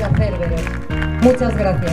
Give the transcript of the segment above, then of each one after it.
placer veros. Muchas gracias.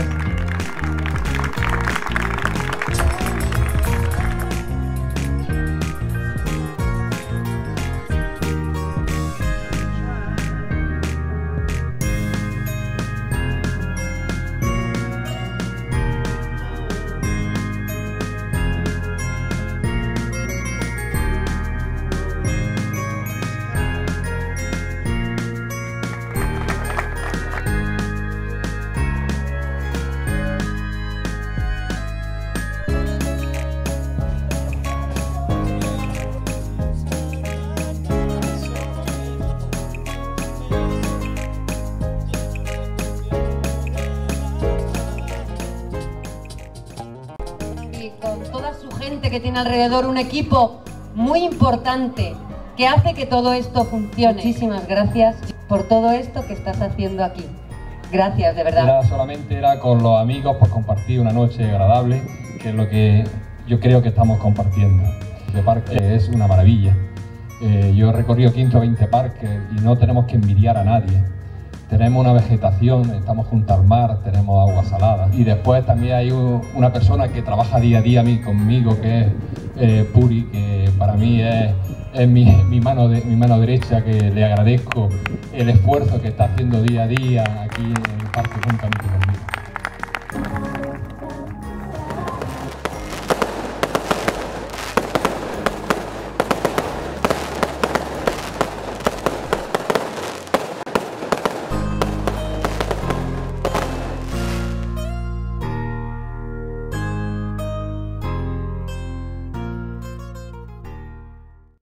Con toda su gente que tiene alrededor, un equipo muy importante que hace que todo esto funcione. Muchísimas gracias por todo esto que estás haciendo aquí. Gracias, de verdad. Solamente era con los amigos por compartir una noche agradable, que es lo que yo creo que estamos compartiendo. El parque es una maravilla. Yo he recorrido 15 o 20 parques y no tenemos que envidiar a nadie. Tenemos una vegetación, estamos junto al mar, tenemos agua salada. Y después también hay una persona que trabaja día a día conmigo, que es Puri, que para mí es mi mano derecha, que le agradezco el esfuerzo que está haciendo día a día aquí en el parque juntamente conmigo.